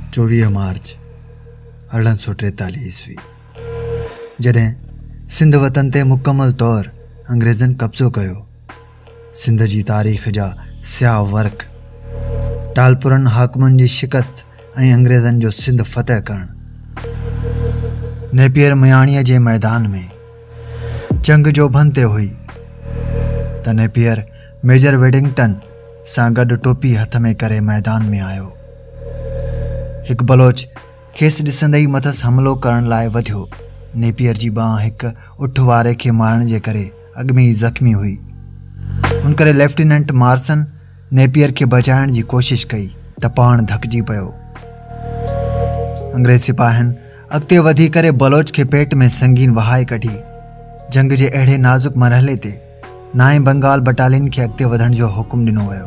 24 मार्च 1843 ईस्वी जॾहिं सिंध वतन ते मुकमल तौर अंग्रेज़नि कब्ज़ो कयो। सिंध जी तारीख़ जा स्याह वर्क टालपुरनि हाकिमनि जी शिकस्त ऐं अंग्रेज़नि जो सिंध फ़तह करणु। नेपियर मयाणीअ जे मैदान में जंग जो भन ते हुई त नेपियर मेजर वेडिंगटन सां गॾु टोपी हथ में करे मैदान में आयो। हिकु बलोच खेसि ॾिसंदे ई मथसि हमिलो करण लाइ वधियो। नेपियर जी बांह हिकु उठ वारे खे मारण जे करे अॻु में ई ज़ख़्मी हुई। उन करे लेफ्टिनेंट मार्सन नेपियर खे बचाइण जी कोशिश कई त पाण धकिजी पियो। अंग्रेज़ सिपाहियुनि अॻिते वधी करे बलोच खे पेट में संगीन वहाए कढी। जंग जे अहिड़े नाज़ुक मरहले ते 9 बंगाल बटालियन खे अॻिते वधण जो हुकुम ॾिनो वियो।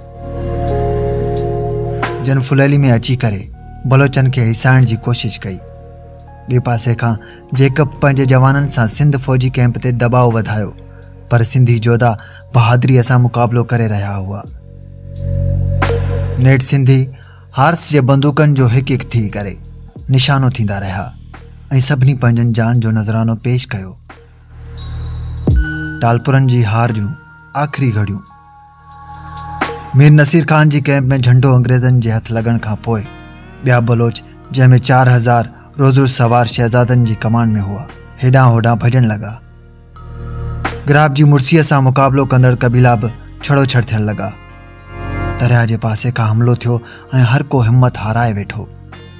जन फुलेली में अची करे बलोचन खे हिसाइण जी कोशिश कई। ॿिए पासे खां जेकब पंहिंजे जवाननि सां सिंध फौजी कैंप ते दबाव वधायो, पर सिंधी जोधा बहादुरीअ सां मुक़ाबिलो करे रहिया हुआ। नेठ सिंधी हार्स जे बंदूकनि जो हिकु हिकु थी करे निशानो थींदा रहिया ऐं सभिनी पंहिंजनि जान जो नज़रानो पेश कयो। टालपुरनि जी हार जूं आख़िरी घड़ियूं। मीर नसीर खान जी कैंप में झंडो अंग्रेज़नि जे हथ लॻण खां पोइ ॿिया बलोच जंहिंमें 4000 रोज़ सवार शहज़ादनि जी कमान में हुआ, हेॾां होॾां भॼण लॻा। ग्राब जी मुर्सीअ सां मुक़ाबिलो कंदड़ कबीला बि छड़ो छड़ थियण लॻा। दरिया जे पासे खां हमिलो थियो ऐं हर को हिम्मत हाराए वेठो।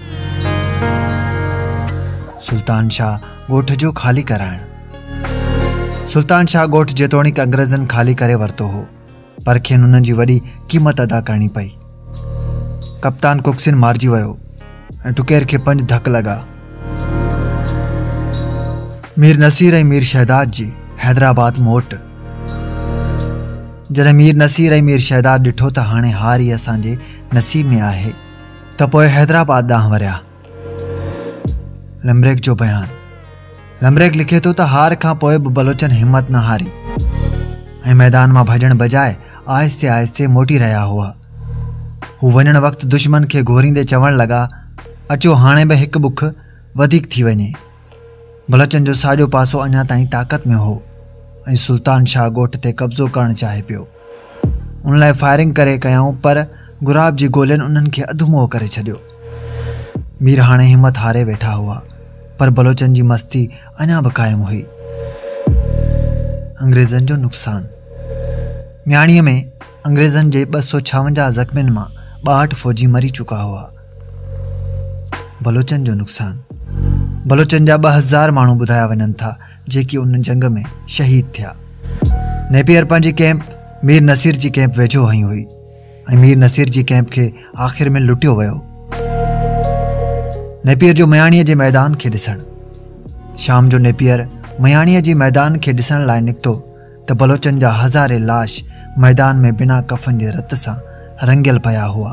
सुल्तान शाह ॻोठ जो ख़ाली कराइण। सुल्तान शाह ॻोठ जेतोणीक अंग्रेज़नि ख़ाली करे वरितो हो, पर खेनि हुननि जी वॾी क़ीमत अदा करणी पई। कप्तान कुक्सिन मारिजी वियो ऐं टुकेर खे 5 धक लॻा। मीर नसीर ऐं मीर शहदाद जी हैदराबाद मोट। जॾहिं मीर नसीर ऐं मीर शहदाद ॾिठो त हाणे हार ई असांजे नसीब में आहे, त पोइ हैदराबाद ॾांहुं वरिया। लमरेक जो बयान। लमरेक लिखे थो त हार खां पोइ बि बलोचन हिम्मत न हारी ऐं मैदान मां भॼण बजाए आहिस्ते आहिस्ते मोटी रहिया हुआ। हू वञण वक़्तु दुश्मन खे घोरींदे चवण लॻा, अचो हाणे बि हिकु बुख वधीक थी वञे। बलोचन जो साॼो पासो अञा ताईं ताक़त में हो ऐं सुल्तान शाह ॻोठ ते कब्ज़ो करणु चाहे पियो। उन लाइ फायरिंग करे कयऊं, पर गुराब जी गोलियुनि उन्हनि खे अधु मुंहुं करे छॾियो। मीर हाणे हिम्मत हारे वेठा हुआ, पर बलोचन जी मस्ती अञा बि क़ाइमु हुई। अंग्रेज़नि जो नुक़सान। म्याणीअ में अंग्रेज़नि जे 256 ज़ख़्मियुनि मां 62 फ़ौजी मरी चुका हुआ। बलोचन जो नुक़सान। बलोचन जा 2000 माण्हू ॿुधाया वञनि था जेकी उन जंग में शहीद थिया। नेपियर पंहिंजी कैंप मीर नसीर जी कैंप वेझो हई हुई ऐं मीर नसीर जी कैंप खे आख़िर में लुटियो वियो। नेपियर जो मयाणीअ जे मैदान खे ॾिसणु। शाम जो नेपियर मयाणीअ जी मैदान खे ॾिसण लाइ निकितो त बलोचन जा हज़ारे लाश मैदान में बिना कफन जे रत सां रंगियल पिया हुआ।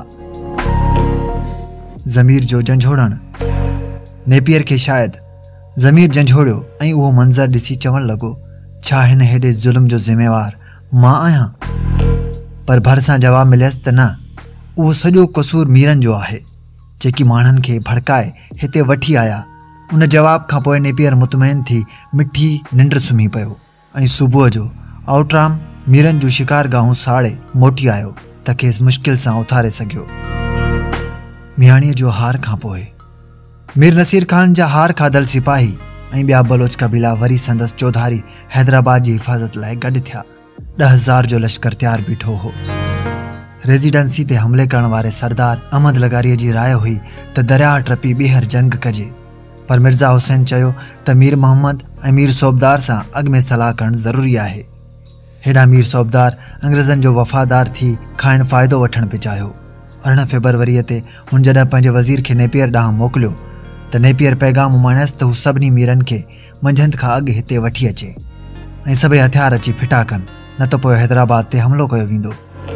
ज़मीर जो झंझोड़णु। नेपियर खे शायदि ज़मीर झंझोड़ियो ऐं उहो मंज़र ॾिसी चवणु लॻो, छा हिन हेॾे ज़ुल्म जो ज़िम्मेवार मां आहियां? पर भरिसां जवाबु मिलियसि त न, उहो सॼो कसूर मीरनि जो आहे जेकी माण्हुनि खे भड़काए हिते वठी आया। उन जवाब खां पोइ नेपियर मुतमइन थी मिठी निंड सुम्ही पियो ऐं सुबुह जो आउटराम मीरनि जूं शिकारगाहूं साड़े मोटी आयो त खेसि मुश्किल सां उथारे सघियो। मियाणीअ जो हार खां पोइ मीर नसीर खान जा हार खाधल सिपाही ऐं ॿिया बलोच कबीला वरी संदसि चौधारी हैदराबाद जी हिफ़ाज़त लाइ गॾु थिया। 10,000 जो लश्कर तयारु बीठो हो। रेजिडेंसी ते हमले करण वारे सरदार अहमद लगारीअ जी राय हुई त दरिया टपी ॿीहर जंग कजे, पर मिर्ज़ा हुसैन चयो त मीर मोहम्मद ऐं मीर सौबदार सां अॻु में सलाह करणु ज़रूरी आहे। हेॾा मीर सौबदार अंग्रेज़नि जो वफ़ादार थी खाइण फ़ाइदो वठणु पिए चाहियो। 18 फरवरीअ ते हुन जॾहिं पंहिंजे वज़ीर खे नेपियर ॾांहुं मोकिलियो त नेपियर पैगाम मणियसि त हू सभिनी मीरनि खे मंझंदि खां अॻु हिते वठी अचे ऐं सभई हथियार अची फिटा कनि, न त पोइ हैदराबाद ते हमिलो कयो वेंदो।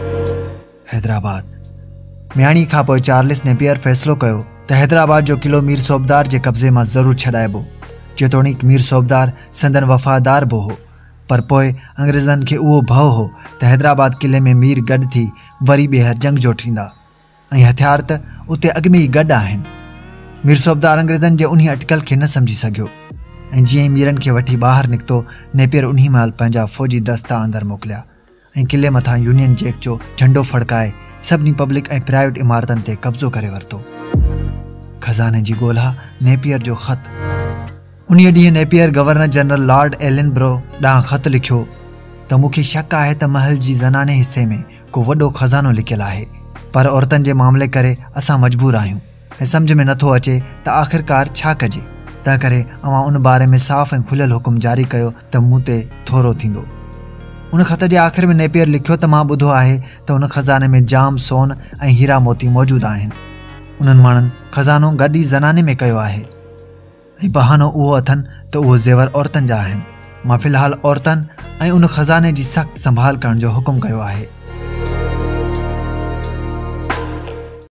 हैदराबाद। म्याणी खां पोइ चार्लिस नेपियर फ़ैसिलो कयो त हैदराबाद जो किलो मीर सौबदार जे कब्ज़े मां ज़रूरु छॾाइबो, जेतोणीक मीर सौबदार संदन वफ़ादार बि हो। पर पोइ अंग्रेज़नि खे उहो भउ हो त हैदराबाद किले में मीर गॾु थी वरी ॿीहर जंग जोठींदा ऐं हथियार त उते अॻु में ई गॾु आहिनि। मीर सूबेदार अंग्रेज़नि जे उन अटकल खे न सम्झी सघियो ऐं जीअं ई मीरनि खे वठी ॿाहिरि निकितो, नेपियर उन महिल पंहिंजा फ़ौजी दस्ता अंदरि मोकिलिया ऐं किले मथां यूनियन जैक जो झंडो फड़काए सभिनी पब्लिक ऐं प्राइवेट इमारतनि ते कब्ज़ो करे वरितो। खज़ाने जी ॻोल्हा, नेपियर जो ख़त। उन ॾींहुं Napier governor general lord Ellenborough ॾांहुं ख़त लिखियो त मूंखे शक आहे त महल जी ज़नाने हिसे में को वॾो खज़ानो लिकियलु आहे, पर औरतुनि जे मामले करे असां मजबूर आहियूं ऐं सम्झ में नथो अचे त आख़िरकार छा कजे। तंहिं करे अवां उन बारे में साफ़ ऐं खुलियल हुकुम जारी कयो त मूं ते थोरो थींदो। उन ख़त जे आख़िर में नेपियर लिखियो त मां ॿुधो आहे त उन खज़ाने में जाम सोन ऐं हीरा मोती मौजूदु आहिनि। उन्हनि माण्हुनि खज़ानो गॾु ई ज़नाने में कयो आहे ऐं बहानो उहो अथनि त उहो ज़ेवर औरतुनि जा आहिनि। मां फ़िलहाल औरतुनि ऐं उन खज़ाने जी सख़्तु संभाल करण जो हुकुम कयो आहे।